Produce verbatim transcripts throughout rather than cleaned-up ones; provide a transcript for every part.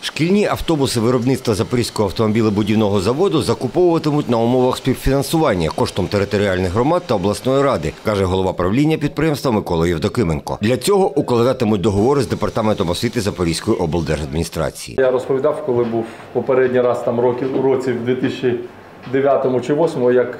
Шкільні автобуси виробництва Запорізького автомобілебудівного заводу закуповуватимуть на умовах співфінансування коштом територіальних громад та обласної ради, каже голова правління підприємства Микола Євдокименко. Для цього укладатимуть договори з департаментом освіти Запорізької облдержадміністрації. Я розповідав, коли був попередній раз там роки у році в дві тисячі дев'ятому чи дві тисячі восьмому, як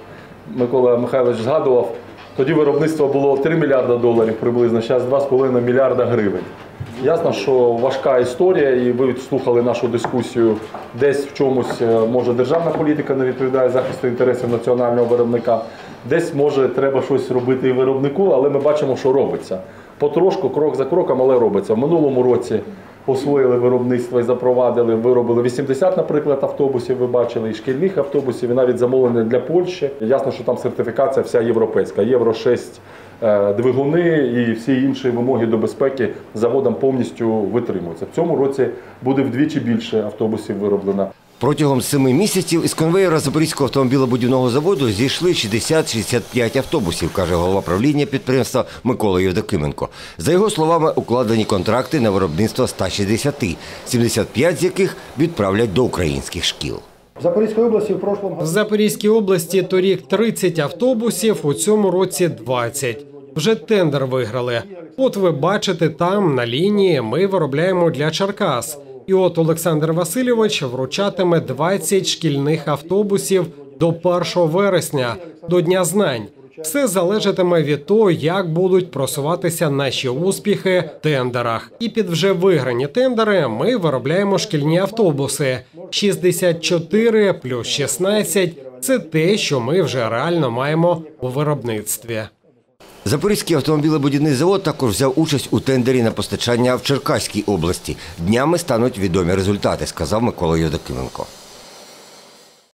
Микола Михайлович згадував, тоді виробництво було три мільярди доларів приблизно, зараз два з половиною мільярда гривень. Ясно, що важка історія, і ви слухали нашу дискусію, десь в чомусь, може, державна політика не відповідає захисту інтересів національного виробника, десь, може, треба щось робити і виробнику, але ми бачимо, що робиться. Потрошку, крок за кроком, але робиться. В минулому році освоїли виробництво і запровадили, виробили вісімдесят, наприклад, автобусів, ви бачили, і шкільних автобусів, і навіть замовлені для Польщі. Ясно, що там сертифікація вся європейська, євро шість двигуни і всі інші вимоги до безпеки заводом повністю витримуються. В цьому році буде вдвічі більше автобусів вироблено. Протягом семи місяців із конвеєра Запорізького автомобілебудівного заводу зійшли шістдесят - шістдесят п'ять автобусів, каже голова правління підприємства Микола Євдокименко. За його словами, укладені контракти на виробництво ста шістдесяти, сімдесят п'ять з яких відправлять до українських шкіл. В Запорізькій області в прошлому В Запорізькій області торік тридцять автобусів, у цьому році двадцять. Вже тендер виграли. От ви бачите, там на лінії ми виробляємо для Черкас. І от Олександр Васильович вручатиме двадцять шкільних автобусів до першого вересня, до Дня знань. Все залежатиме від того, як будуть просуватися наші успіхи в тендерах. І під вже виграні тендери ми виробляємо шкільні автобуси. шістдесят чотири плюс шістнадцять – це те, що ми вже реально маємо у виробництві. Запорізький автомобілебудівний завод також взяв участь у тендері на постачання в Черкаській області. Днями стануть відомі результати, сказав Микола Євдокименко.